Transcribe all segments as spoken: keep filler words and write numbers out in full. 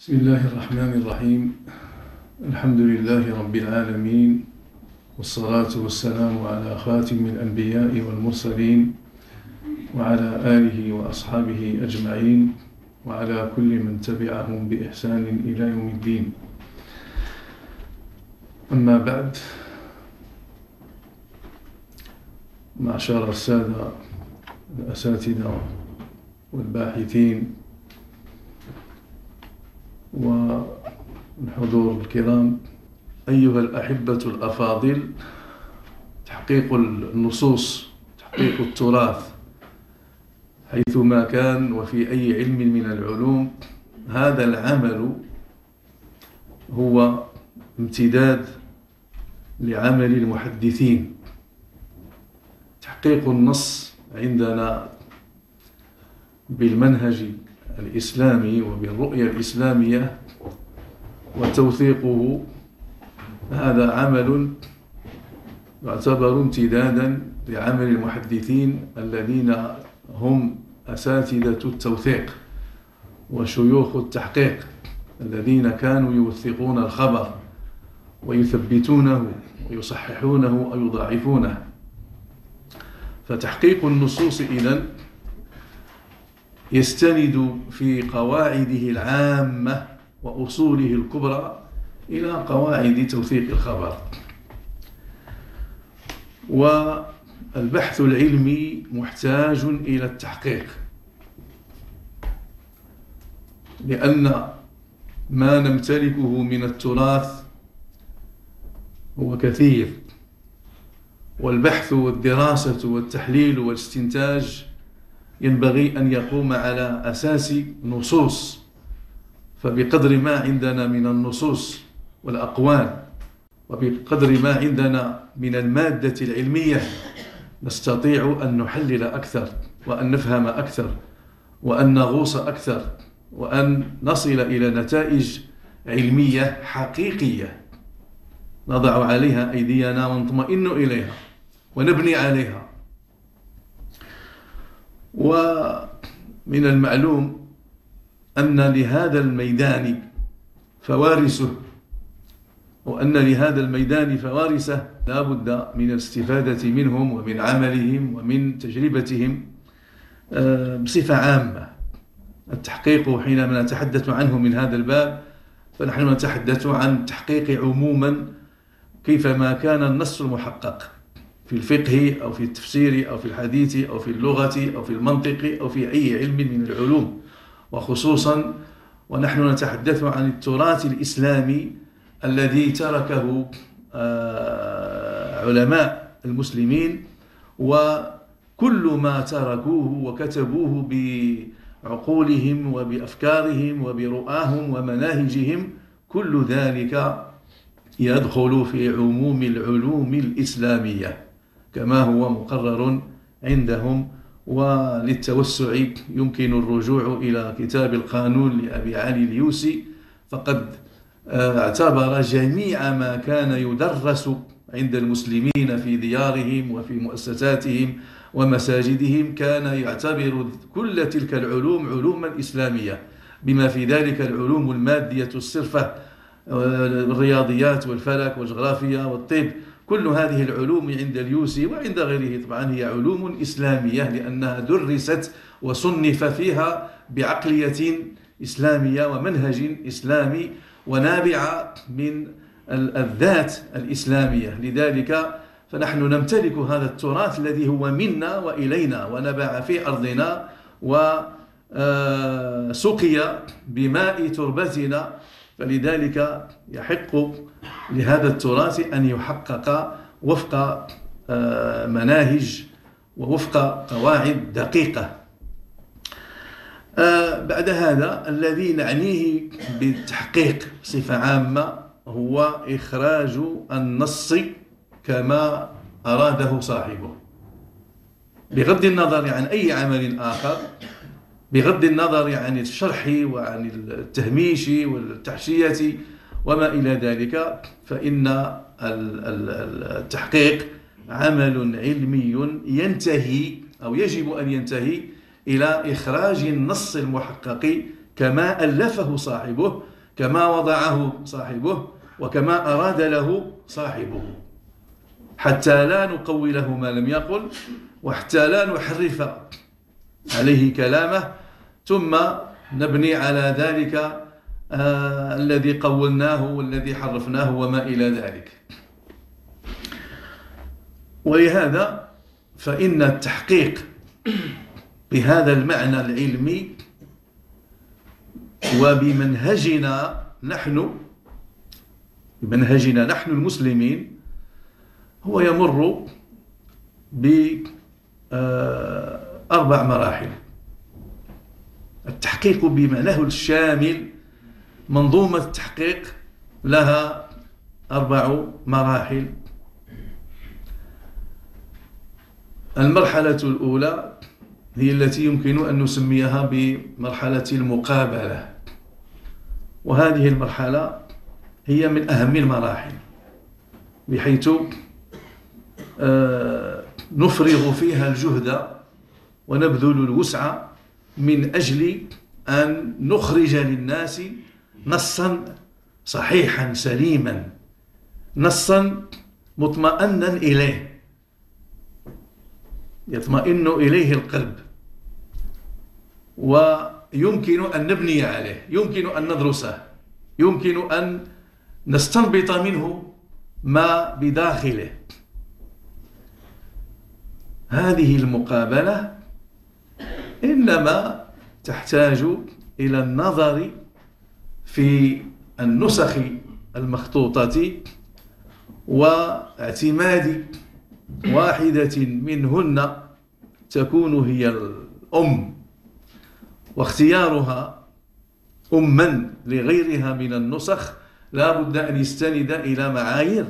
بسم الله الرحمن الرحيم. الحمد لله رب العالمين، والصلاة والسلام على خاتم الأنبياء والمرسلين وعلى آله وأصحابه أجمعين وعلى كل من تبعهم بإحسان إلى يوم الدين. أما بعد، معشر السادة الأساتذة والباحثين والحضور الكرام، أيها الأحبة الأفاضل، تحقيق النصوص، تحقيق التراث حيثما كان وفي أي علم من العلوم، هذا العمل هو امتداد لعمل المحدثين. تحقيق النص عندنا بالمنهج الإسلامي وبالرؤية الإسلامية وتوثيقه، هذا عمل يعتبر امتدادا لعمل المحدثين الذين هم أساتذة التوثيق وشيوخ التحقيق، الذين كانوا يوثقون الخبر ويثبتونه ويصححونه أو يضاعفونه. فتحقيق النصوص إذن يستند في قواعده العامة وأصوله الكبرى إلى قواعد توثيق الخبر. والبحث العلمي محتاج إلى التحقيق، لأن ما نمتلكه من التراث هو كثير، والبحث والدراسة والتحليل والاستنتاج ينبغي أن يقوم على أساس نصوص. فبقدر ما عندنا من النصوص والأقوال وبقدر ما عندنا من المادة العلمية نستطيع أن نحلل أكثر وأن نفهم أكثر وأن نغوص أكثر وأن نصل إلى نتائج علمية حقيقية نضع عليها أيدينا ونطمئن إليها ونبني عليها. ومن المعلوم أن لهذا الميدان فوارسه، وأن لهذا الميدان فوارسه لا بد من الاستفادة منهم ومن عملهم ومن تجربتهم بصفة عامة. التحقيق حينما نتحدث عنه من هذا الباب فنحن نتحدث عن التحقيق عموما، كيفما كان النص المحقق في الفقه أو في التفسير أو في الحديث أو في اللغة أو في المنطق أو في أي علم من العلوم، وخصوصا ونحن نتحدث عن التراث الإسلامي الذي تركه علماء المسلمين، وكل ما تركوه وكتبوه بعقولهم وبأفكارهم وبرؤاهم ومناهجهم، كل ذلك يدخل في عموم العلوم الإسلامية كما هو مقرر عندهم. وللتوسع يمكن الرجوع إلى كتاب القانون لأبي علي اليوسي، فقد اعتبر جميع ما كان يدرس عند المسلمين في ديارهم وفي مؤسساتهم ومساجدهم، كان يعتبر كل تلك العلوم علوما إسلامية، بما في ذلك العلوم المادية الصرفة، الرياضيات والفلك والجغرافيا والطب. كل هذه العلوم عند اليوسي وعند غيره طبعا هي علوم إسلامية، لأنها درست وصنف فيها بعقلية إسلامية ومنهج إسلامي ونابعة من الذات الإسلامية. لذلك فنحن نمتلك هذا التراث الذي هو منا وإلينا ونبع في أرضنا وسقي بماء تربتنا، فلذلك يحق لهذا التراث أن يحقق وفق مناهج ووفق قواعد دقيقة. بعد هذا الذي نعنيه بالتحقيق بصفة عامة هو إخراج النص كما أراده صاحبه، بغض النظر عن أي عمل آخر، بغض النظر عن الشرح وعن التهميش والتحشية وما إلى ذلك. فإن التحقيق عمل علمي ينتهي أو يجب أن ينتهي إلى إخراج النص المحقق كما ألفه صاحبه كما وضعه صاحبه وكما أراد له صاحبه، حتى لا نقوله ما لم يقل، وحتى لا نحرف عليه كلامه ثم نبني على ذلك آه الذي قولناه والذي حرفناه وما إلى ذلك. ولهذا فإن التحقيق بهذا المعنى العلمي وبمنهجنا نحن بمنهجنا نحن المسلمين هو يمر بأربع مراحل. التحقيق بمعناه الشامل، منظومة التحقيق لها أربع مراحل. المرحلة الأولى هي التي يمكن أن نسميها بمرحلة المقابلة، وهذه المرحلة هي من أهم المراحل، بحيث نفرغ فيها الجهد ونبذل الوسع من أجل أن نخرج للناس نصا صحيحا سليما، نصا مطمئنا إليه، يطمئن إليه القلب، ويمكن أن نبني عليه، يمكن أن ندرسه، يمكن أن نستنبط منه ما بداخله. هذه المقابلة إنما تحتاج إلى النظر في النسخ المخطوطة واعتماد واحدة منهن تكون هي الأم، واختيارها أما لغيرها من النسخ لا بد أن يستند إلى معايير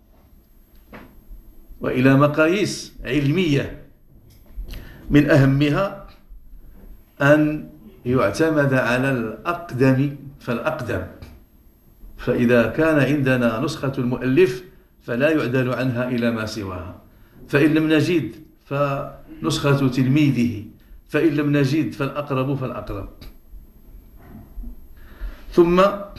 وإلى مقاييس علمية، من أهمها أن يعتمد على الأقدم فالأقدم. فإذا كان عندنا نسخة المؤلف فلا يعدل عنها إلى ما سواها، فإن لم نجد فنسخة تلميذه، فإن لم نجد فالأقرب فالأقرب. ثم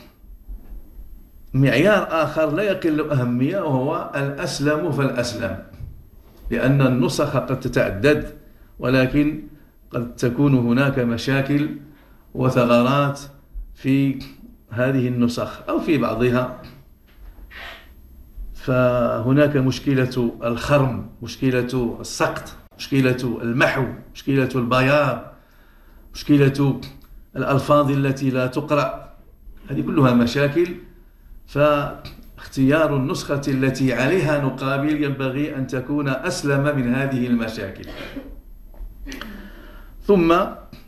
معيار آخر لا يقل أهمية وهو الأسلم فالأسلم، لأن النسخ قد تتعدد ولكن قد تكون هناك مشاكل وثغرات في هذه النسخ أو في بعضها. فهناك مشكلة الخرم، مشكلة السقط، مشكلة المحو، مشكلة البياض، مشكلة الألفاظ التي لا تقرأ، هذه كلها مشاكل. فاختيار النسخة التي عليها نقابل ينبغي أن تكون أسلم من هذه المشاكل. ثم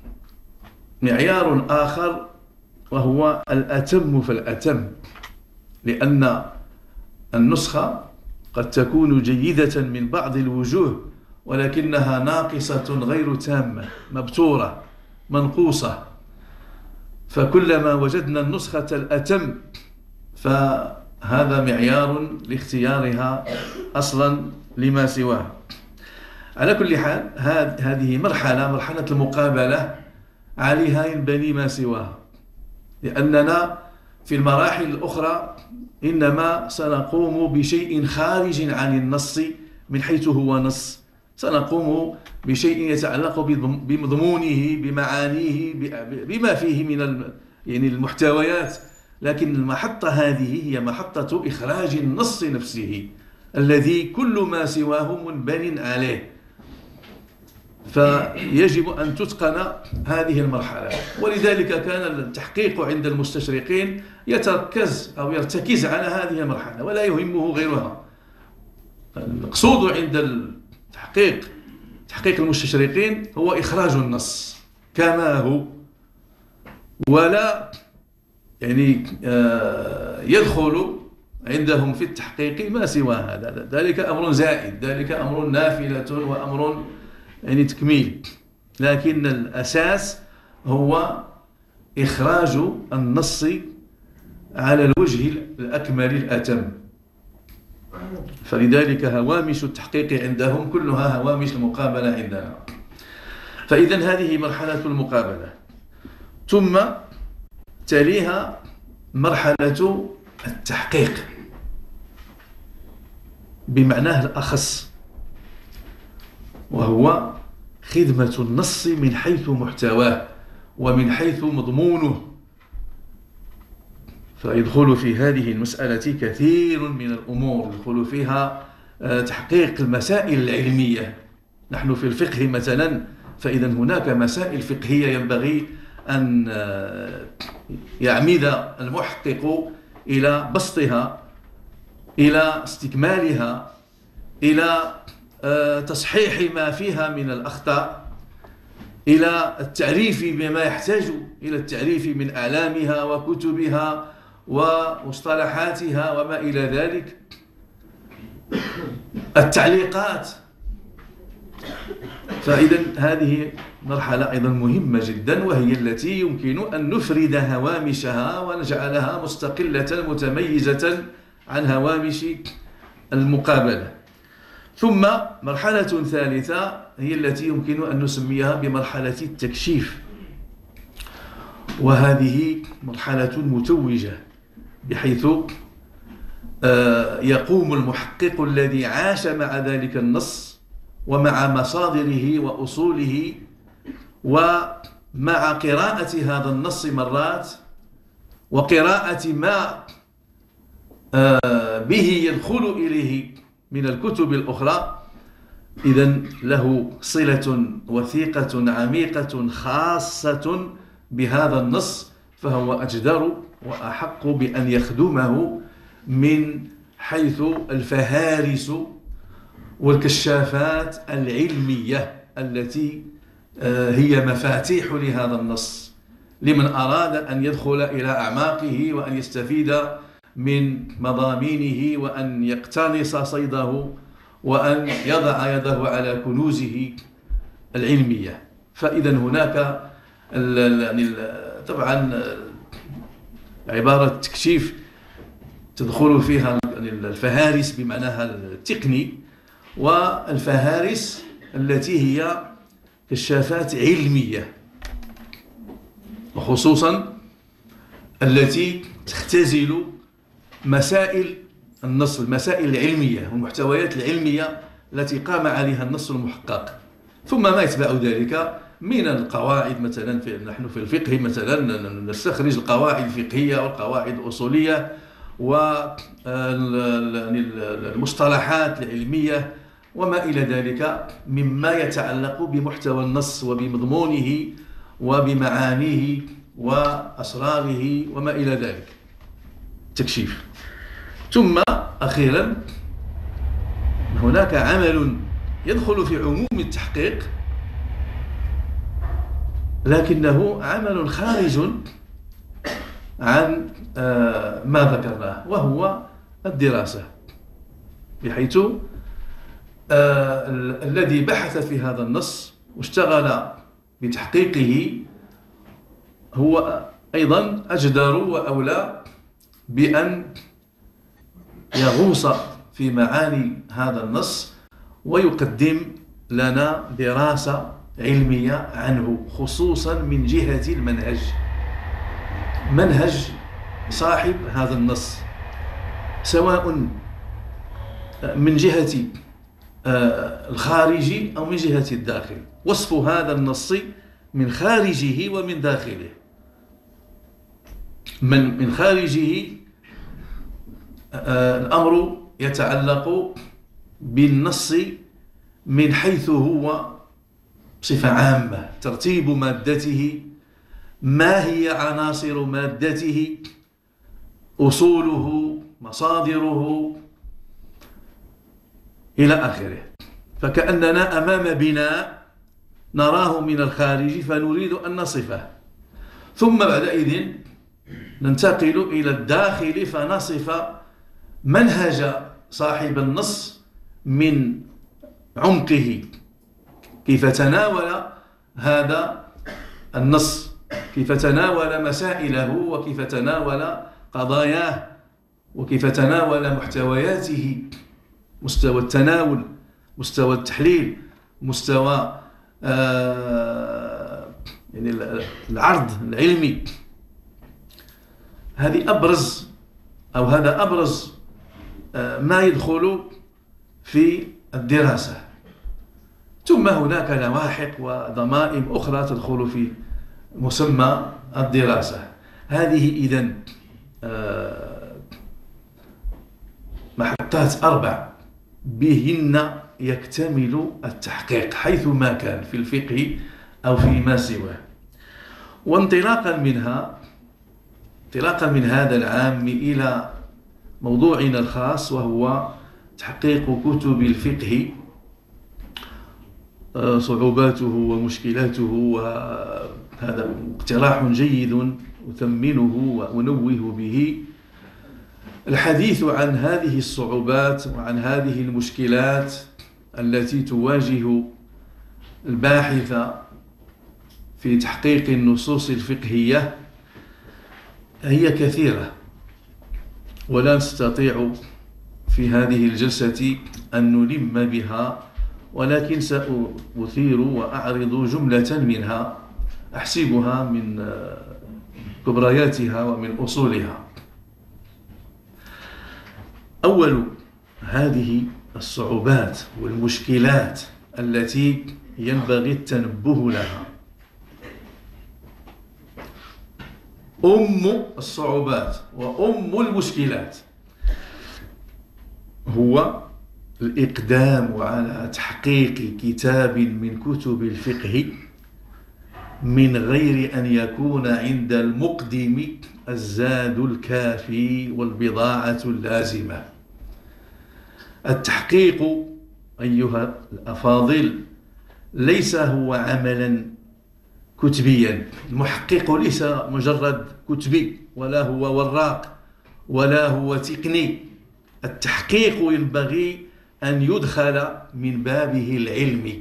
معيار آخر وهو الأتم فالأتم، لأن النسخة قد تكون جيدة من بعض الوجوه ولكنها ناقصة غير تامة، مبتورة منقوصة، فكلما وجدنا النسخة الأتم فهذا معيار لاختيارها أصلا لما سواه. على كل حال هذه مرحلة مرحلة المقابلة عليها ينبني ما سواها، لأننا في المراحل الأخرى إنما سنقوم بشيء خارج عن النص من حيث هو نص، سنقوم بشيء يتعلق بمضمونه بمعانيه بما فيه من يعني المحتويات، لكن المحطة هذه هي محطة إخراج النص نفسه الذي كل ما سواه منبن عليه. فيجب أن تتقن هذه المرحلة، ولذلك كان التحقيق عند المستشرقين يتركز أو يرتكز على هذه المرحلة ولا يهمه غيرها. المقصود عند التحقيق تحقيق المستشرقين هو إخراج النص كما هو، ولا يعني يدخل عندهم في التحقيق ما سوى هذا، ذلك أمر زائد، ذلك أمر نافلة وأمر يعني تكميل، لكن الأساس هو إخراج النص على الوجه الأكمل الأتم. فلذلك هوامش التحقيق عندهم كلها هوامش المقابلة عندنا. فإذا هذه مرحلة المقابلة، ثم تليها مرحلة التحقيق بمعناه الأخص، وهو خدمة النص من حيث محتواه ومن حيث مضمونه. فيدخل في هذه المسألة كثير من الأمور، يدخل فيها تحقيق المسائل العلمية. نحن في الفقه مثلا، فإذا هناك مسائل فقهية ينبغي أن يعمد المحقق إلى بسطها، إلى استكمالها، إلى تصحيح ما فيها من الأخطاء، إلى التعريف بما يحتاج إلى التعريف من أعلامها وكتبها ومصطلحاتها وما إلى ذلك، التعليقات. فإذا هذه مرحلة أيضا مهمة جدا، وهي التي يمكن أن نفرد هوامشها ونجعلها مستقلة متميزة عن هوامش المقابلة. ثم مرحلة ثالثة هي التي يمكن أن نسميها بمرحلة التكشيف، وهذه مرحلة متوجة، بحيث يقوم المحقق الذي عاش مع ذلك النص ومع مصادره وأصوله ومع قراءة هذا النص مرات، وقراءة ما به يدخل إليه من الكتب الأخرى. إذن له صلة وثيقة عميقة خاصة بهذا النص، فهو أجدر وأحق بأن يخدمه من حيث الفهارس والكشافات العلمية التي هي مفاتيح لهذا النص، لمن أراد أن يدخل إلى أعماقه وأن يستفيد من مضامينه وأن يقتنص صيده وأن يضع يده على كنوزه العلمية. فإذا هناك طبعا عبارة تكشيف تدخل فيها الفهارس بمعناها التقني، والفهارس التي هي كشافات علمية، وخصوصا التي تختزل مسائل النص، المسائل العلمية والمحتويات العلمية التي قام عليها النص المحقق. ثم ما يتبع ذلك من القواعد، مثلا في نحن في الفقه مثلا نستخرج القواعد الفقهية والقواعد الأصولية والمصطلحات العلمية وما إلى ذلك مما يتعلق بمحتوى النص وبمضمونه وبمعانيه وأسراره وما إلى ذلك، تكشيف. ثم أخيرا هناك عمل يدخل في عموم التحقيق، لكنه عمل خارج عن ما ذكرناه، وهو الدراسة، بحيث الذي بحث في هذا النص واشتغل بتحقيقه هو أيضا أجدر وأولى بأن يغوص في معاني هذا النص ويقدم لنا دراسة علمية عنه، خصوصا من جهة المنهج، منهج صاحب هذا النص، سواء من جهة الخارج أو من جهة الداخل، وصف هذا النص من خارجه ومن داخله. من من خارجه الأمر يتعلق بالنص من حيث هو بصفة عامة، ترتيب مادته، ما هي عناصر مادته، أصوله، مصادره إلى آخره. فكأننا أمام بناء نراه من الخارج فنريد أن نصفه، ثم بعدئذ ننتقل إلى الداخل فنصف منهج صاحب النص من عمقه، كيف تناول هذا النص، كيف تناول مسائله، وكيف تناول قضاياه، وكيف تناول محتوياته، مستوى التناول، مستوى التحليل، مستوى آه يعني العرض العلمي. هذه أبرز أو هذا أبرز ما يدخل في الدراسة. ثم هناك لواحق وضمائم أخرى تدخل في مسمى الدراسة. هذه إذن محطات أربع بهن يكتمل التحقيق حيثما كان في الفقه أو فيما سواه. وانطلاقا منها انطلاقا من هذا العام إلى موضوعنا الخاص وهو تحقيق كتب الفقه، صعوباته ومشكلاته، وهذا اقتراح جيد أثمنه وأنوه به. الحديث عن هذه الصعوبات وعن هذه المشكلات التي تواجه الباحث في تحقيق النصوص الفقهية هي كثيرة، ولا نستطيع في هذه الجلسة أن نلم بها، ولكن سأثير وأعرض جملة منها أحسبها من كبرياتها ومن أصولها. أول هذه الصعوبات والمشكلات التي ينبغي التنبه لها، أم الصعوبات وأم المشكلات هو الإقدام على تحقيق كتاب من كتب الفقه من غير أن يكون عند المقدم الزاد الكافي والبضاعة اللازمة. التحقيق أيها الأفاضل ليس هو عملا كتبيا. المحقق ليس مجرد كتبي، ولا هو وراق، ولا هو تقني. التحقيق ينبغي أن يدخل من بابه العلمي،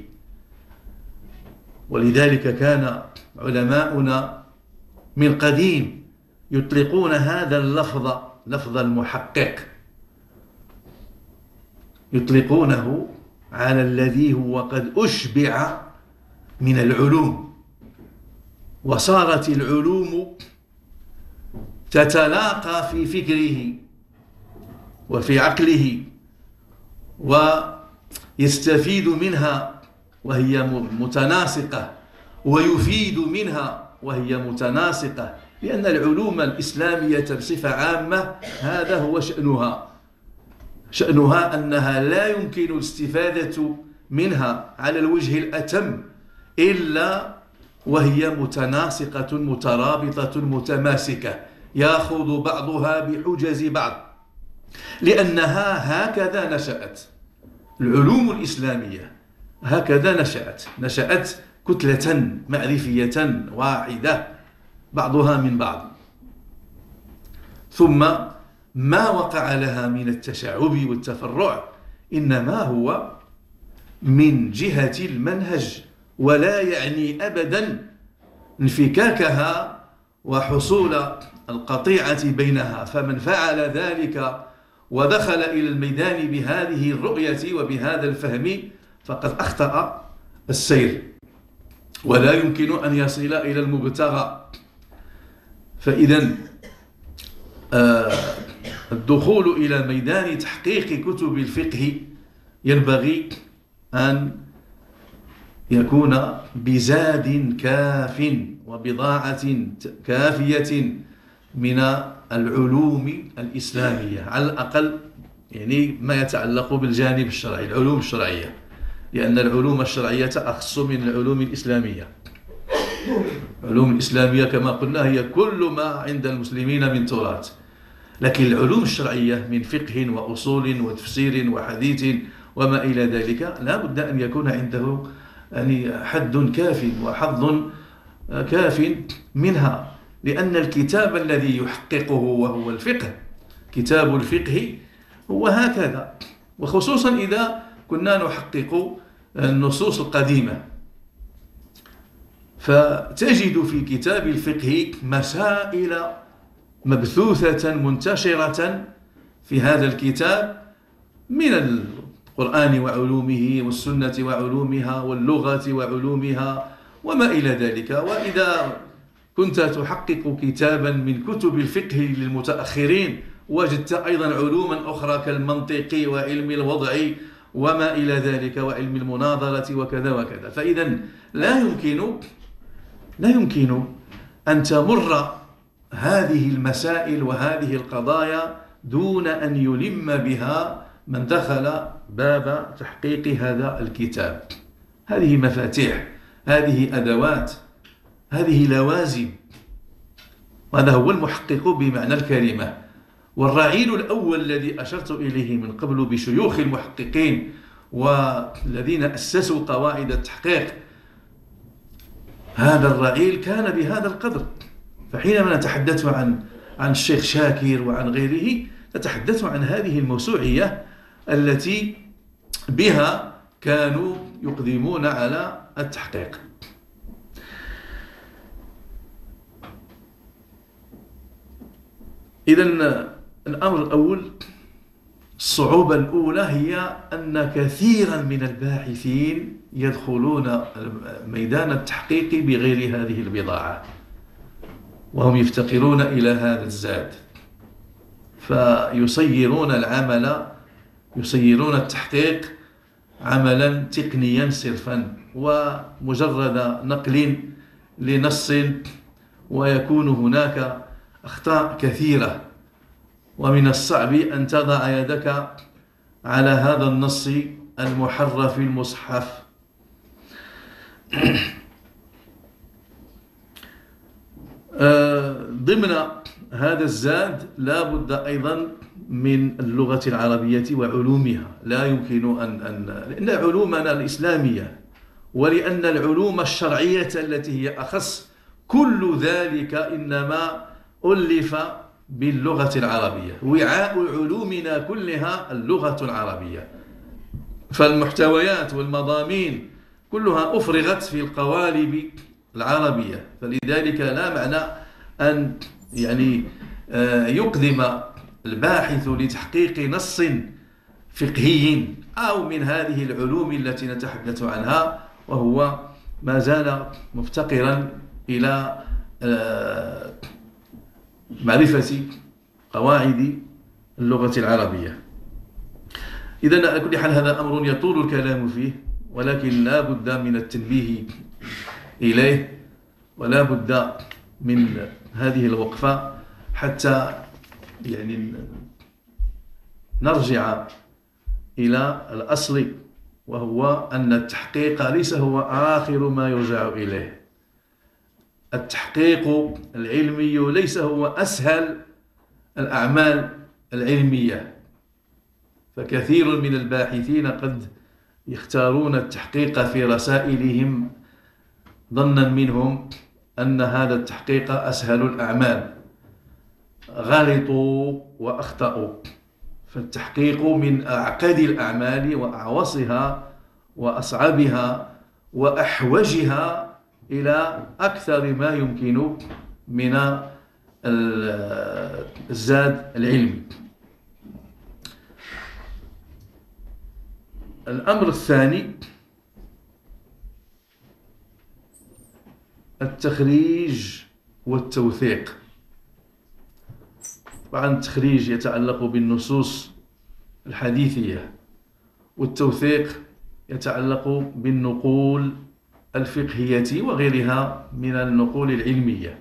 ولذلك كان علماؤنا من قديم يطلقون هذا اللفظ، لفظ المحقق، يطلقونه على الذي هو قد أشبع من العلوم، وصارت العلوم تتلاقى في فكره وفي عقله ويستفيد منها وهي متناسقة، ويفيد منها وهي متناسقة، لأن العلوم الإسلامية بصفة عامة هذا هو شأنها. شأنها أنها لا يمكن الاستفادة منها على الوجه الأتم إلا وهي متناسقة مترابطة متماسكة، يأخذ بعضها بحجز بعض، لأنها هكذا نشأت. العلوم الإسلامية هكذا نشأت نشأت كتلة معرفية واحدة بعضها من بعض، ثم ما وقع لها من التشعب والتفرع إنما هو من جهة المنهج، ولا يعني أبدا انفكاكها وحصول القطيعة بينها. فمن فعل ذلك ودخل إلى الميدان بهذه الرؤية وبهذا الفهم فقد أخطأ السير، ولا يمكن أن يصل إلى المبتغى. فإذا آه الدخول إلى ميدان تحقيق كتب الفقه ينبغي أن يكون بزاد كاف وبضاعة كافية من العلوم الإسلامية، على الأقل يعني ما يتعلق بالجانب الشرعي، العلوم الشرعية، لأن العلوم الشرعية أخص من العلوم الإسلامية. العلوم الإسلامية كما قلنا هي كل ما عند المسلمين من تراث، لكن العلوم الشرعية من فقه وأصول وتفسير وحديث وما إلى ذلك لا بد أن يكون عنده يعني حد كاف وحظ كاف منها، لأن الكتاب الذي يحققه وهو الفقه، كتاب الفقه هو هكذا، وخصوصا إذا كنا نحقق النصوص القديمة، فتجد في كتاب الفقه مسائل مبثوثة منتشرة في هذا الكتاب من القرآن وعلومه والسنة وعلومها واللغة وعلومها وما إلى ذلك. وإذا كنت تحقق كتابا من كتب الفقه للمتأخرين وجدت أيضا علوما أخرى كالمنطق وعلم الوضع وما إلى ذلك وعلم المناظرة وكذا وكذا. فإذا لا يمكن لا يمكن أن تمر هذه المسائل وهذه القضايا دون أن يلم بها من دخل باب تحقيق هذا الكتاب. هذه مفاتيح، هذه أدوات، هذه لوازم. هذا هو المحقق بمعنى الكلمة. والرعيل الأول الذي أشرت إليه من قبل بشيوخ المحققين والذين أسسوا قواعد التحقيق، هذا الرعيل كان بهذا القدر. فحينما نتحدث عن عن الشيخ شاكر وعن غيره نتحدث عن هذه الموسوعية التي بها كانوا يقدمون على التحقيق. إذن الأمر الأول، الصعوبة الأولى هي أن كثيرا من الباحثين يدخلون ميدان التحقيق بغير هذه البضاعة، وهم يفتقرون إلى هذا الزاد، فيصيرون العمل يصيرون التحقيق عملا تقنيا صرفا ومجرد نقل لنص، ويكون هناك أخطاء كثيرة، ومن الصعب أن تضع يدك على هذا النص المحرف المصحف. ضمن هذا الزاد لا بد أيضا من اللغة العربية وعلومها. لا يمكن أن أن لأن علومنا الإسلامية ولأن العلوم الشرعية التي هي أخص، كل ذلك إنما ألف باللغة العربية. وعاء علومنا كلها اللغة العربية، فالمحتويات والمضامين كلها أفرغت في القوالب العربية. فلذلك لا معنى أن يعني يقدم الباحث لتحقيق نص فقهي أو من هذه العلوم التي نتحدث عنها وهو ما زال مفتقرا إلى معرفة قواعد اللغة العربية. إذن على كل حال هذا أمر يطول الكلام فيه، ولكن لا بد من التنبيه إليه، ولا بد من هذه الوقفة حتى يعني نرجع إلى الأصل، وهو أن التحقيق ليس هو آخر ما يرجع إليه. التحقيق العلمي ليس هو أسهل الأعمال العلمية، فكثير من الباحثين قد يختارون التحقيق في رسائلهم ظنا منهم أن هذا التحقيق أسهل الأعمال. غلطوا وأخطأوا، فالتحقيق من أعقد الأعمال وأعوصها وأصعبها وأحوجها إلى أكثر ما يمكن من الزاد العلمي. الأمر الثاني التخريج والتوثيق. طبعا التخريج يتعلق بالنصوص الحديثية، والتوثيق يتعلق بالنقول الفقهية وغيرها من النقول العلمية.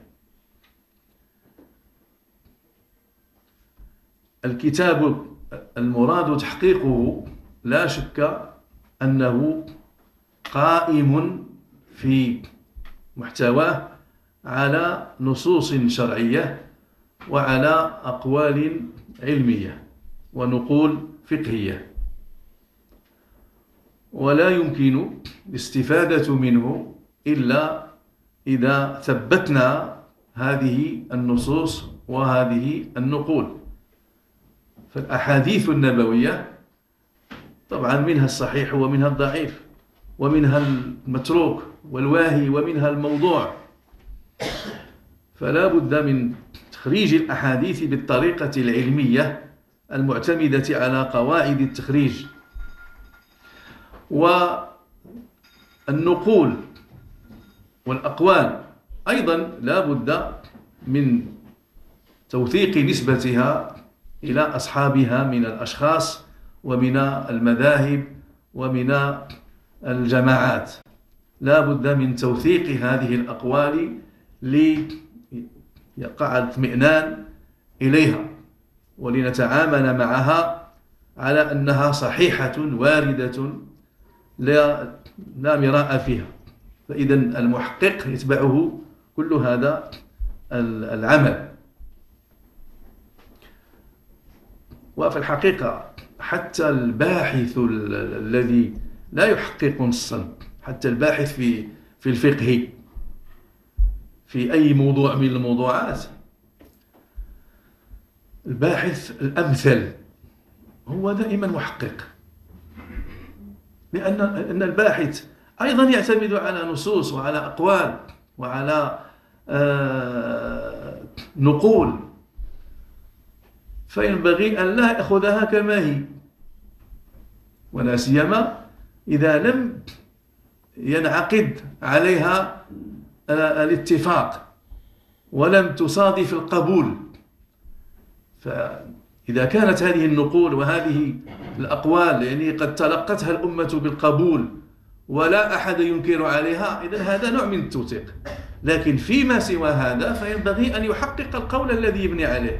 الكتاب المراد تحقيقه لا شك أنه قائم في محتواه على نصوص شرعية وعلى أقوال علمية ونقول فقهية، ولا يمكن الاستفادة منه إلا إذا ثبتنا هذه النصوص وهذه النقول. فالأحاديث النبوية طبعا منها الصحيح ومنها الضعيف، ومنها المتروك والواهي، ومنها الموضوع. فلا بد من تخريج الأحاديث بالطريقة العلمية المعتمدة على قواعد التخريج. والنقول والأقوال أيضا لا بد من توثيق نسبتها إلى أصحابها من الأشخاص ومن المذاهب ومن الجماعات. لا بد من توثيق هذه الأقوال ليقع الاطمئنان إليها ولنتعامل معها على أنها صحيحة واردة لا لا مراء فيها. فإذا المحقق يتبعه كل هذا العمل. وفي الحقيقة حتى الباحث الذي لا يحقق نصا، حتى الباحث في في الفقه في أي موضوع من الموضوعات، الباحث الأمثل هو دائما محقق، لأن أن الباحث أيضا يعتمد على نصوص وعلى أقوال وعلى آه نقول، فينبغي أن لا يأخذها كما هي، ولا سيما إذا لم ينعقد عليها الاتفاق ولم تصادف القبول. فإذا كانت هذه النقول وهذه الأقوال يعني قد تلقتها الأمة بالقبول ولا أحد ينكر عليها، إذن هذا نوع من التوثيق. لكن فيما سوى هذا فينبغي أن يحقق القول الذي يبني عليه،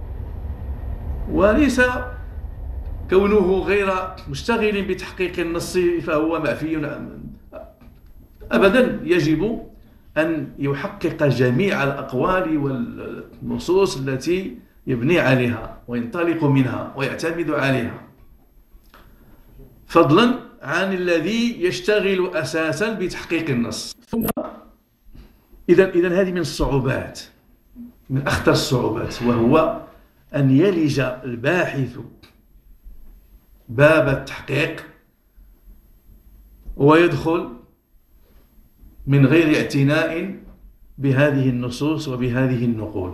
وليس كونه غير مشتغل بتحقيق النص فهو معفي أبدا. يجب أن يحقق جميع الأقوال والنصوص التي يبني عليها وينطلق منها ويعتمد عليها، فضلا عن الذي يشتغل أساسا بتحقيق النص. إذن إذن هذه من الصعوبات، من أخطر الصعوبات، وهو أن يلج الباحث باب التحقيق ويدخل من غير اعتناء بهذه النصوص وبهذه النقول.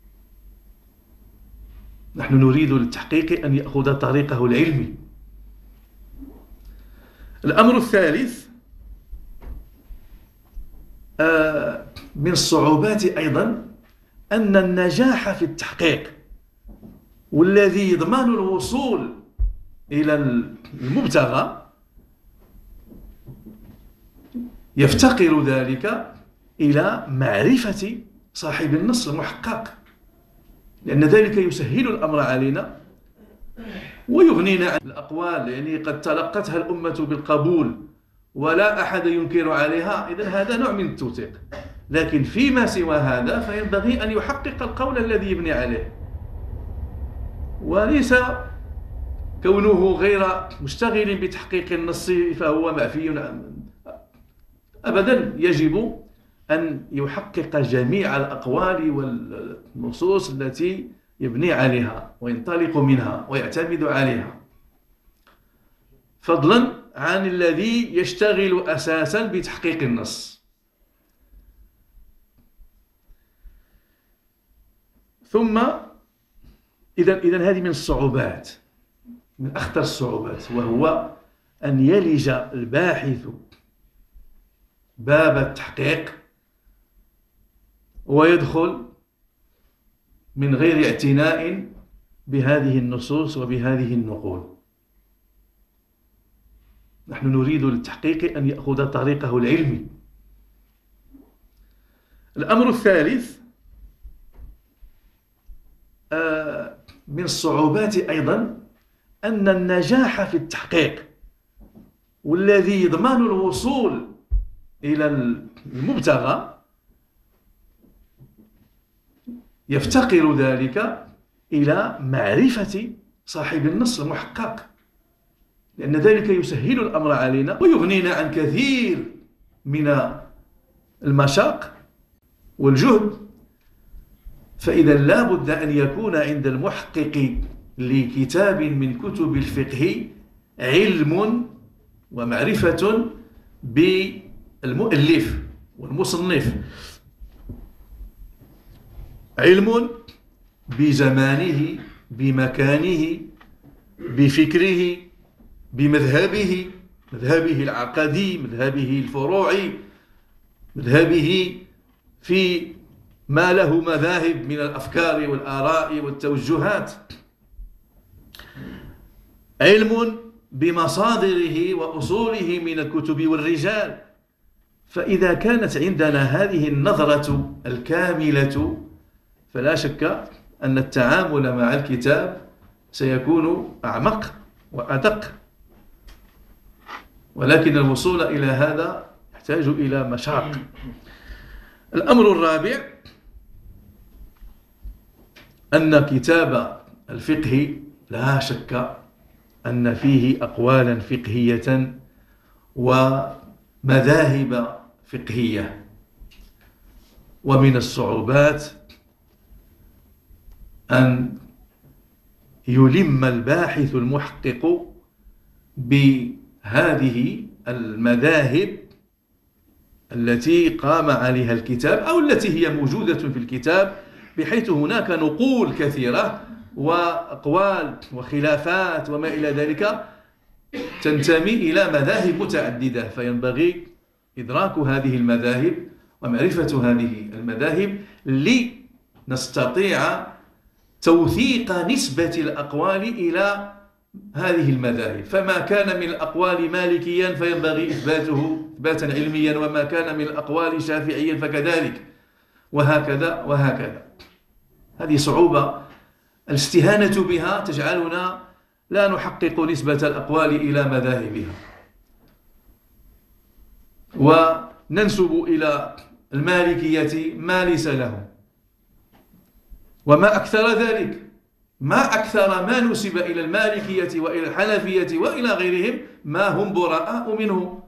نحن نريد للتحقيق أن يأخذ طريقه العلمي. الأمر الثالث من الصعوبات أيضا أن النجاح في التحقيق والذي يضمن الوصول إلى المبتغى يفتقر ذلك إلى معرفة صاحب النص المحقق، لأن ذلك يسهل الأمر علينا ويغنينا عن الأقوال يعني قد تلقتها الأمة بالقبول ولا أحد ينكر عليها، إذن هذا نوع من التوثيق. لكن فيما سوى هذا فينبغي أن يحقق القول الذي يبني عليه، وليس كونه غير مشتغل بتحقيق النص فهو معفي أبدا. يجب أن يحقق جميع الأقوال والنصوص التي يبني عليها وينطلق منها ويعتمد عليها، فضلا عن الذي يشتغل أساسا بتحقيق النص. ثم إذن إذن هذه من الصعوبات، من أخطر الصعوبات، وهو أن يلج الباحث باب التحقيق ويدخل من غير اعتناء بهذه النصوص وبهذه النقول. نحن نريد للتحقيق أن يأخذ طريقه العلمي. الأمر الثالث من الصعوبات أيضا أن النجاح في التحقيق والذي يضمن الوصول إلى المبتغى يفتقر ذلك إلى معرفة صاحب النص المحقق، لأن ذلك يسهل الأمر علينا ويغنينا عن كثير من المشاق والجهد. فإذا لا بد أن يكون عند المحقق لكتاب من كتب الفقه علم ومعرفة بالمؤلف والمصنف، علم بزمانه بمكانه بفكره بمذهبه، مذهبه العقدي، مذهبه الفروعي، مذهبه في ما له مذاهب من الأفكار والآراء والتوجهات، علم بمصادره وأصوله من الكتب والرجال. فإذا كانت عندنا هذه النظرة الكاملة فلا شك أن التعامل مع الكتاب سيكون أعمق وأدق، ولكن الوصول إلى هذا يحتاج إلى مشاق. الأمر الرابع أن كتاب الفقه لا شك أن فيه أقوالا فقهية ومذاهب فقهية، ومن الصعوبات أن يلم الباحث المحقق بهذه المذاهب التي قام عليها الكتاب أو التي هي موجودة في الكتاب، بحيث هناك نقول كثيرة وأقوال وخلافات وما إلى ذلك تنتمي إلى مذاهب متعددة، فينبغي إدراك هذه المذاهب ومعرفة هذه المذاهب لنستطيع توثيق نسبة الأقوال إلى هذه المذاهب. فما كان من الأقوال مالكيا فينبغي إثباته إثباتا علميا، وما كان من الأقوال شافعيا فكذلك، وهكذا وهكذا. هذه صعوبة الاستهانة بها تجعلنا لا نحقق نسبة الأقوال إلى مذاهبها، وننسب إلى المالكية ما ليس له. وما أكثر ذلك، ما أكثر ما نسب إلى المالكية وإلى الحنفية وإلى غيرهم ما هم براء منه.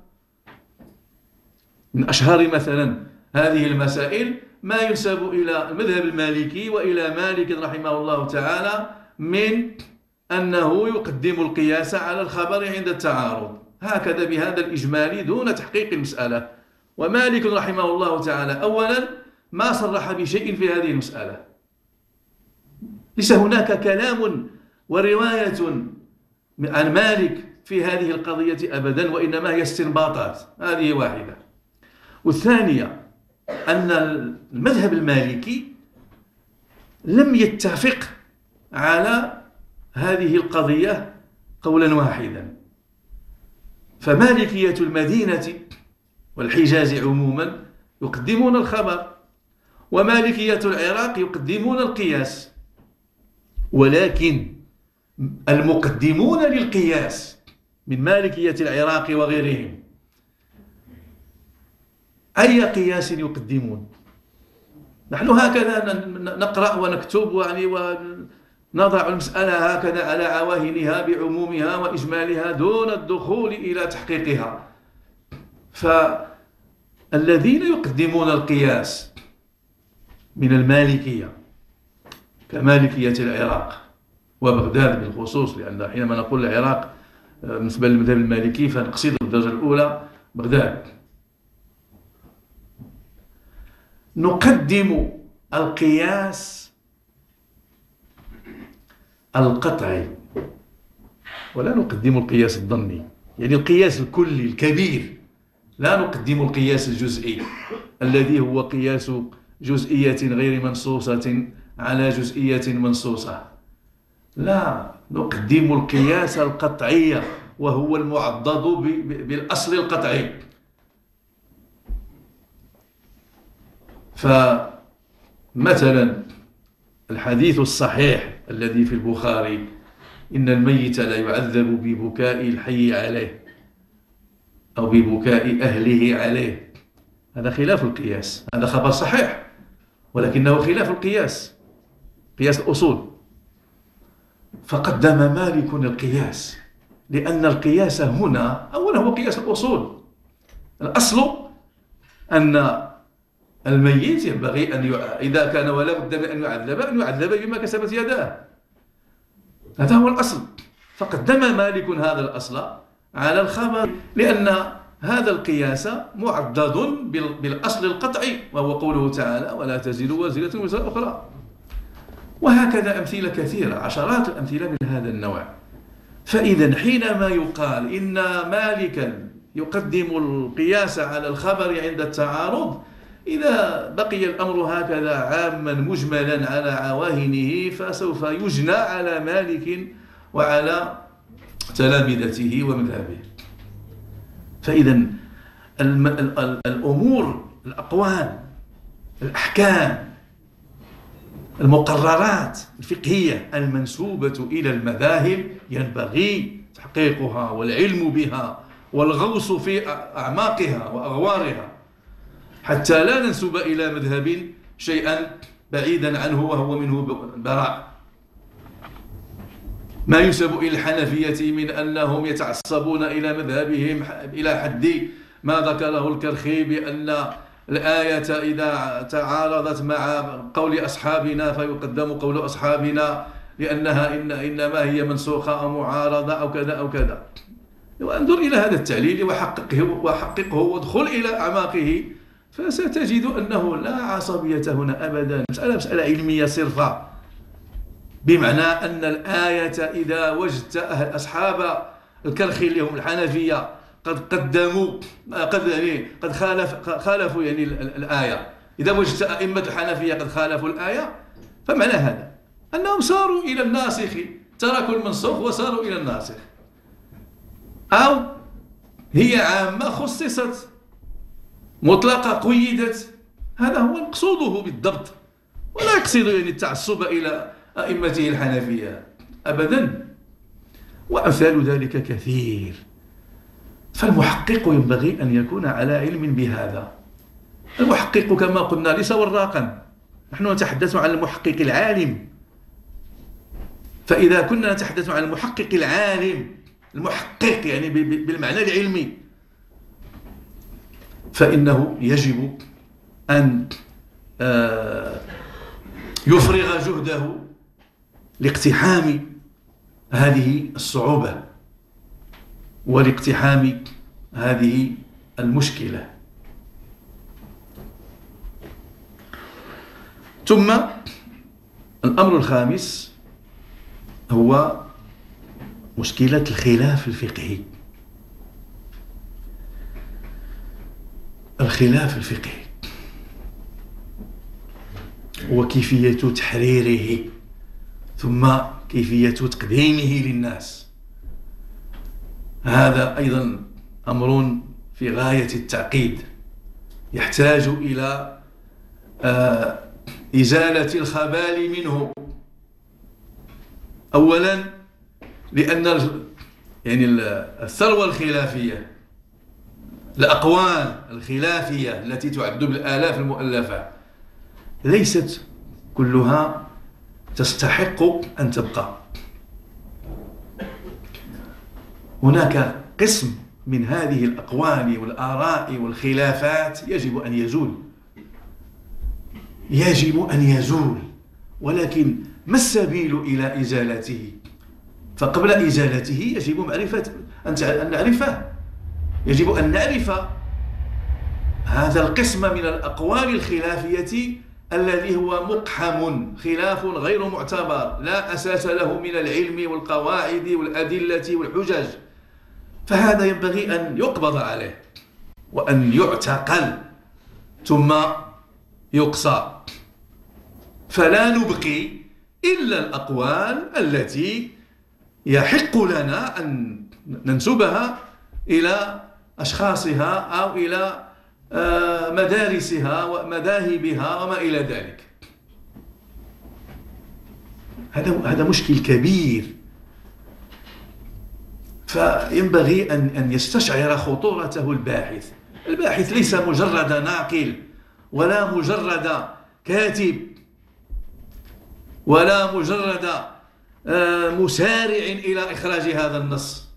من أشهر مثلا هذه المسائل ما ينسب إلى المذهب المالكي وإلى مالك رحمه الله تعالى من أنه يقدم القياس على الخبر عند التعارض، هكذا بهذا الإجمال دون تحقيق المسألة. ومالك رحمه الله تعالى أولا ما صرح بشيء في هذه المسألة، ليس هناك كلام ورواية عن مالك في هذه القضية أبدا، وإنما هي استنباطات. هذه واحدة. والثانية أن المذهب المالكي لم يتفق على هذه القضية قولا واحدا، فمالكية المدينة والحجاز عموما يقدمون الخبر، ومالكية العراق يقدمون القياس. ولكن المقدمون للقياس من مالكية العراق وغيرهم أي قياس يقدمون؟ نحن هكذا نقرأ ونكتب يعني ونضع المسألة هكذا على عواهنها بعمومها وإجمالها دون الدخول إلى تحقيقها. فالذين يقدمون القياس من المالكية كمالكية العراق وبغداد بالخصوص، لأن حينما نقول العراق بالنسبة للمذهب المالكي فنقصد بالدرجة الأولى بغداد، نقدم القياس القطعي ولا نقدم القياس الظني، يعني القياس الكلي الكبير، لا نقدم القياس الجزئي الذي هو قياس جزئية غير منصوصة على جزئية منصوصة. لا، نقدم القياس القطعي وهو المعضد بالأصل القطعي. فمثلا الحديث الصحيح الذي في البخاري إن الميت لا يعذب ببكاء الحي عليه أو ببكاء أهله عليه، هذا خلاف القياس، هذا خبر صحيح ولكنه خلاف القياس، قياس الأصول. فقدم مالك القياس لأن القياس هنا أولا هو قياس الأصول. الأصل أن الميت ينبغي أن ي... إذا كان ولا بد من أن يعذب أن يعذب بما كسبت يداه، هذا هو الأصل. فقدم مالك هذا الأصل على الخبر لأن هذا القياس معضد بالأصل القطعي وهو قوله تعالى ولا تزر وازرة وزر أخرى. وهكذا أمثلة كثيرة، عشرات الأمثلة من هذا النوع. فإذا حينما يقال إن مالكا يقدم القياس على الخبر عند التعارض، إذا بقي الأمر هكذا عاما مجملا على عواهنه فسوف يجنى على مالك وعلى تلامذته ومذهبه. فإذا الأمور، الأقوال، الأحكام، المقررات الفقهية المنسوبة إلى المذاهب ينبغي تحقيقها والعلم بها والغوص في أعماقها وأغوارها، حتى لا ننسب إلى مذهب شيئا بعيدا عنه وهو منه براء. ما ينسب إلى الحنفية من أنهم يتعصبون إلى مذهبهم إلى حد ما ذكره الكرخي بأن الآية إذا تعارضت مع قول أصحابنا فيقدم قول أصحابنا لأنها إن إنما هي منسوخة أو معارضة أو كذا أو كذا. وانظر إلى هذا التعليل وحققه وحققه وادخل إلى أعماقه فستجد أنه لا عصبية هنا أبدا. مسألة مسألة علمية صرفة، بمعنى أن الآية إذا وجدت أصحاب الكرخي اللي هم الحنفية قد قدموا قد يعني قد خالف خالفوا يعني الآية، إذا وجدت أئمة الحنفية قد خالفوا الآية فمعنى هذا أنهم صاروا إلى الناسخ، تركوا المنسوخ وصاروا إلى الناسخ، أو هي عامة خصصت مطلقة قيدت. هذا هو مقصوده بالضبط، ولا يقصد يعني التعصب إلى أئمته الحنفية أبدا. وأمثال ذلك كثير. فالمحقق ينبغي أن يكون على علم بهذا. المحقق كما قلنا ليس وراقا، نحن نتحدث عن المحقق العالم. فإذا كنا نتحدث عن المحقق العالم، المحقق يعني بالمعنى العلمي، فإنه يجب أن يفرغ جهده لاقتحام هذه الصعوبة ولاقتحام هذه المشكلة. ثم الأمر الخامس هو مشكلة الخلاف الفقهي. الخلاف الفقهي وكيفية تحريره ثم كيفية تقديمه للناس، هذا أيضا أمر في غاية التعقيد، يحتاج إلى إزالة الخبال منه. أولا لأن يعني الثروة الخلافية، الأقوال الخلافية التي تعد بالآلاف المؤلفة ليست كلها تستحق أن تبقى. هناك قسم من هذه الأقوال والآراء والخلافات يجب أن يزول، يجب أن يزول. ولكن ما السبيل إلى إزالته؟ فقبل إزالته يجب معرفة أن نعرفه، يجب أن نعرف هذا القسم من الأقوال الخلافية الذي هو مقحم، خلاف غير معتبر، لا أساس له من العلم والقواعد والأدلة والحجج. فهذا ينبغي أن يقبض عليه وأن يعتقل ثم يقصى، فلا نبقي إلا الأقوال التي يحق لنا أن ننسبها إلى أشخاصها أو إلى مدارسها ومذاهبها وما إلى ذلك. هذا هذا مشكل كبير. فينبغي أن أن يستشعر خطورته الباحث. الباحث ليس مجرد ناقل ولا مجرد كاتب ولا مجرد مسارع إلى إخراج هذا النص.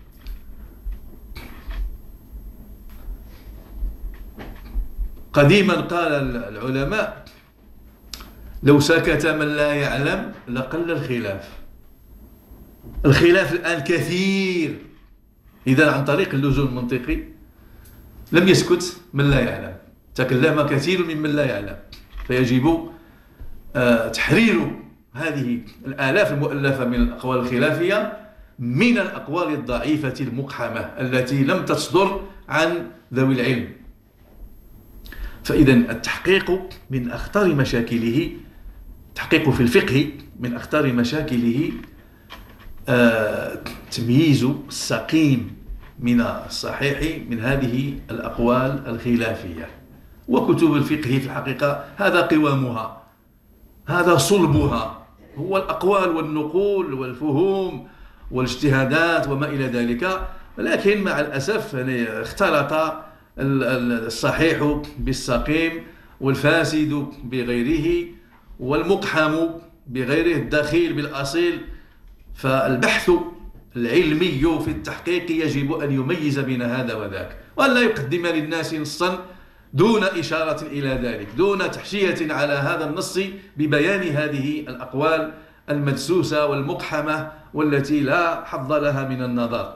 قديما قال العلماء: لو سكت من لا يعلم لقل الخلاف. الخلاف الآن كثير، إذا عن طريق اللزوم المنطقي لم يسكت من لا يعلم، تكلم كثير ممن لا يعلم. فيجب تحرير هذه الآلاف المؤلفة من الأقوال الخلافية من الأقوال الضعيفة المقحمة التي لم تصدر عن ذوي العلم. فإذا التحقيق من أخطر مشاكله، التحقيق في الفقه من أخطر مشاكله آه تمييز السقيم من الصحيح من هذه الأقوال الخلافية. وكتب الفقه في الحقيقة هذا قوامها، هذا صلبها، هو الأقوال والنقول والفهوم والاجتهادات وما إلى ذلك. ولكن مع الأسف يعني اختلط الصحيح بالسقيم والفاسد بغيره والمقحم بغيره، الدخيل بالأصيل. فالبحث العلمي في التحقيق يجب أن يميز بين هذا وذاك، وأن لا يقدم للناس نصا دون إشارة إلى ذلك، دون تحشية على هذا النص ببيان هذه الأقوال المدسوسة والمقحمة والتي لا حظ لها من النظر.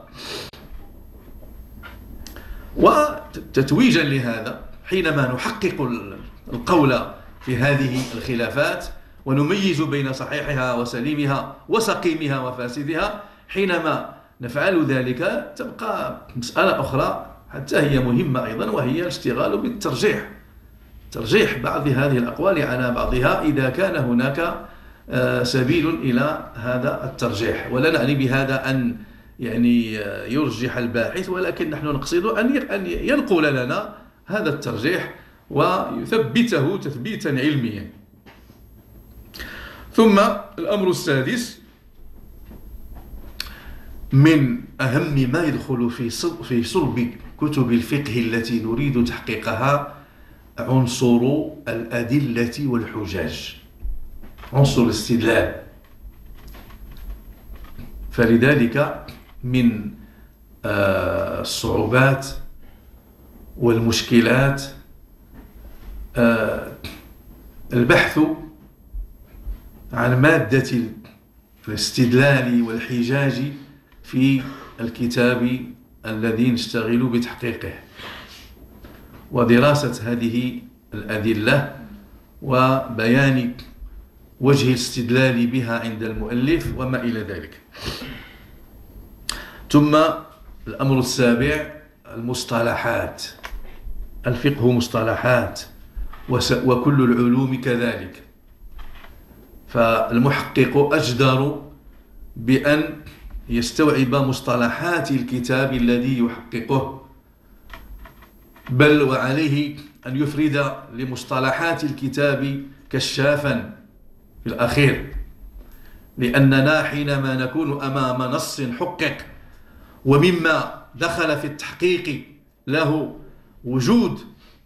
وتتويجا لهذا، حينما نحقق القول في هذه الخلافات ونميز بين صحيحها وسليمها وسقيمها وفاسدها، حينما نفعل ذلك تبقى مسألة أخرى حتى هي مهمة أيضا، وهي الاشتغال بالترجيح، ترجيح بعض هذه الأقوال على بعضها إذا كان هناك سبيل إلى هذا الترجيح. ولا نعني بهذا أن يعني يرجح الباحث، ولكن نحن نقصد أن ينقل لنا هذا الترجيح ويثبته تثبيتا علميا. ثم الأمر السادس من أهم ما يدخل في في صلب كتب الفقه التي نريد تحقيقها عنصر الأدلة والحجاج، عنصر الاستدلال. فلذلك من الصعوبات والمشكلات البحث عن مادة الاستدلال والحجاج في الكتاب الذي نشتغل بتحقيقه، ودراسة هذه الأدلة وبيان وجه الاستدلال بها عند المؤلف وما إلى ذلك. ثم الأمر السابع المصطلحات. الفقه مصطلحات وكل العلوم كذلك، فالمحقق أجدر بأن يستوعب مصطلحات الكتاب الذي يحققه، بل وعليه أن يفرد لمصطلحات الكتاب كشافا في الأخير، لأننا حينما نكون أمام نص حقق ومما دخل في التحقيق له وجود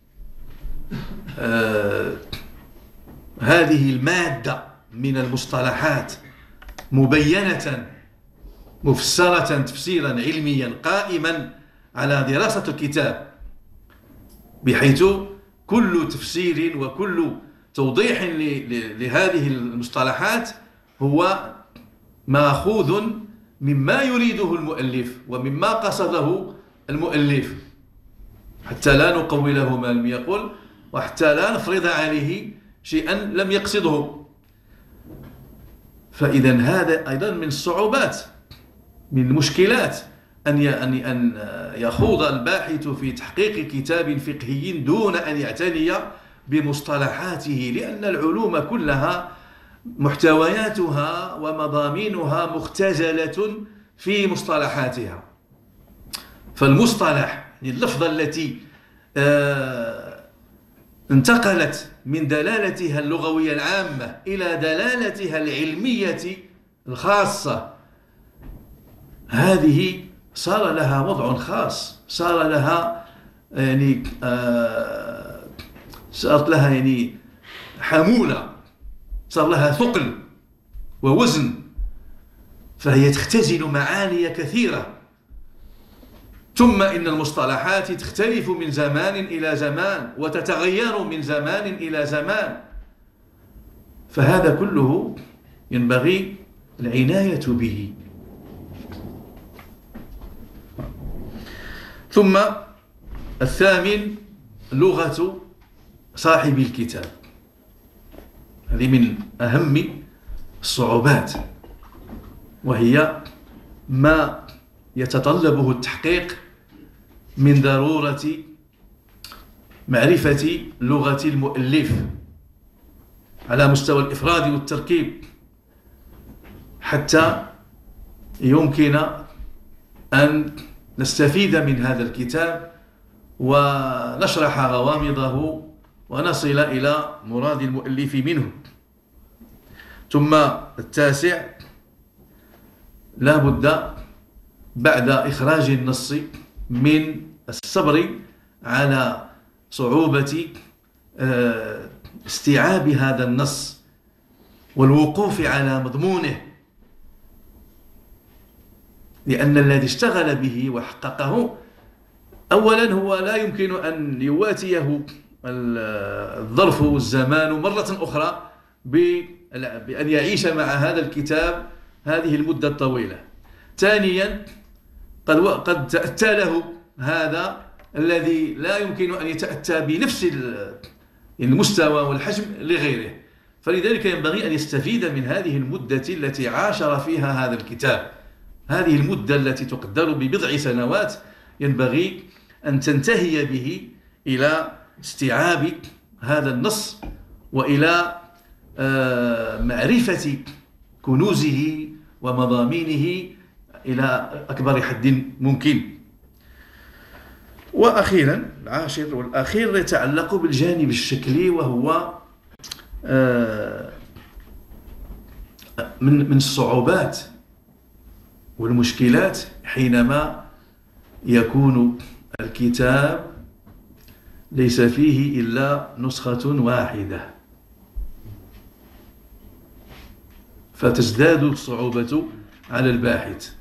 آه هذه المادة من المصطلحات مبينة مفسرة تفسيرا علميا قائما على دراسة الكتاب، بحيث كل تفسير وكل توضيح لهذه المصطلحات هو ماخوذ مما يريده المؤلف ومما قصده المؤلف، حتى لا نقوله ما لم يقل وحتى لا نفرض عليه شيئا لم يقصده. فإذا هذا أيضا من الصعوبات، من المشكلات أن أن يخوض الباحث في تحقيق كتاب فقهي دون أن يعتني بمصطلحاته، لأن العلوم كلها محتوياتها ومضامينها مختزلة في مصطلحاتها. فالمصطلح اللفظة التي انتقلت من دلالتها اللغوية العامة إلى دلالتها العلمية الخاصة، هذه صار لها وضع خاص، صار لها يعني آه صارت لها يعني حمولة، صار لها ثقل ووزن، فهي تختزل معاني كثيرة. ثم إن المصطلحات تختلف من زمان إلى زمان وتتغير من زمان إلى زمان، فهذا كله ينبغي العناية به. ثم الثامن لغة صاحب الكتاب، هذه من أهم الصعوبات، وهي ما يتطلبه التحقيق من ضرورة معرفة لغة المؤلف على مستوى الإفراد والتركيب، حتى يمكن أن نستفيد من هذا الكتاب ونشرح غوامضه ونصل إلى مراد المؤلف منه. ثم التاسع، لا بد بعد إخراج النص من الصبر على صعوبة استيعاب هذا النص والوقوف على مضمونه، لأن الذي اشتغل به وحققه أولا هو لا يمكن أن يواتيه الظرف والزمان مرة أخرى بأن يعيش مع هذا الكتاب هذه المدة الطويلة. ثانيا، قد قد تأتى له هذا الذي لا يمكن أن يتأتى بنفس المستوى والحجم لغيره، فلذلك ينبغي أن يستفيد من هذه المدة التي عاشر فيها هذا الكتاب. هذه المدة التي تقدر ببضع سنوات ينبغي أن تنتهي به إلى استيعاب هذا النص وإلى معرفة كنوزه ومضامينه إلى أكبر حد ممكن. وأخيرا، العاشر والأخير يتعلق بالجانب الشكلي، وهو من من الصعوبات والمشكلات حينما يكون الكتاب ليس فيه إلا نسخة واحدة، فتزداد الصعوبة على الباحث.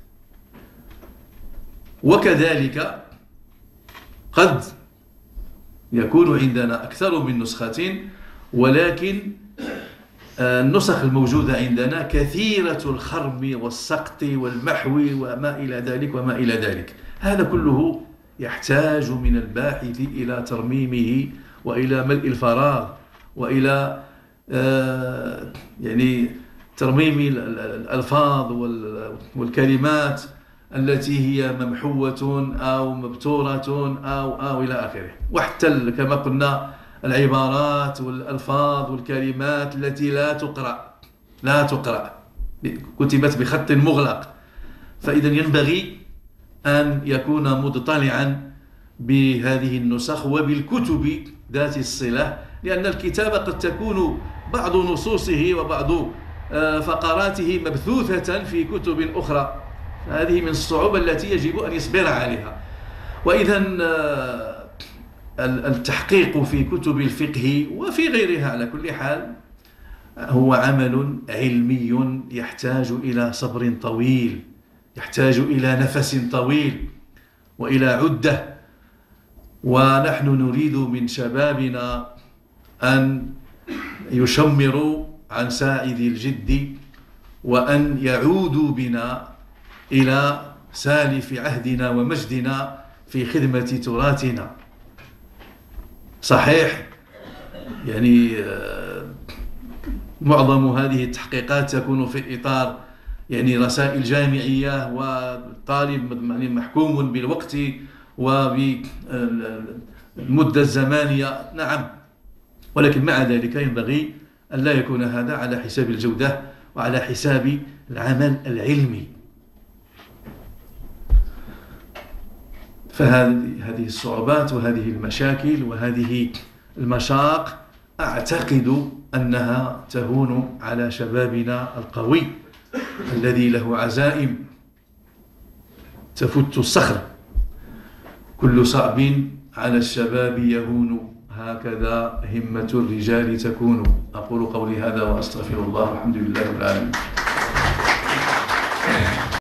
وكذلك قد يكون عندنا أكثر من نسخة، ولكن النسخ الموجودة عندنا كثيرة الخرم والسقط والمحو وما إلى ذلك وما إلى ذلك. هذا كله يحتاج من الباحث إلى ترميمه وإلى ملء الفراغ وإلى آه يعني ترميم الألفاظ والكلمات التي هي ممحوة أو مبتورة أو أو إلى آخره، وحتى كما قلنا العبارات والألفاظ والكلمات التي لا تقرأ لا تقرأ كتبت بخط مغلق. فإذا ينبغي أن يكون مطلعا بهذه النسخ وبالكتب ذات الصلة، لأن الكتاب قد تكون بعض نصوصه وبعض فقراته مبثوثة في كتب أخرى. هذه من الصعوبة التي يجب أن يصبر عليها. وإذا التحقيق في كتب الفقه وفي غيرها على كل حال هو عمل علمي يحتاج إلى صبر طويل، يحتاج إلى نفس طويل وإلى عدة. ونحن نريد من شبابنا أن يشمروا عن ساعد الجد وأن يعودوا بنا إلى سالف عهدنا ومجدنا في خدمة تراثنا. صحيح يعني معظم هذه التحقيقات تكون في إطار يعني رسائل جامعية، والطالب محكوم بالوقت وبالمدة الزمانية، نعم، ولكن مع ذلك ينبغي أن لا يكون هذا على حساب الجودة وعلى حساب العمل العلمي. فهذه الصعوبات وهذه المشاكل وهذه المشاق أعتقد أنها تهون على شبابنا القوي الذي له عزائم تفت الصخر. كل صعب على الشباب يهون، هكذا همة الرجال تكون. أقول قولي هذا وأستغفر الله، والحمد لله رب العالمين.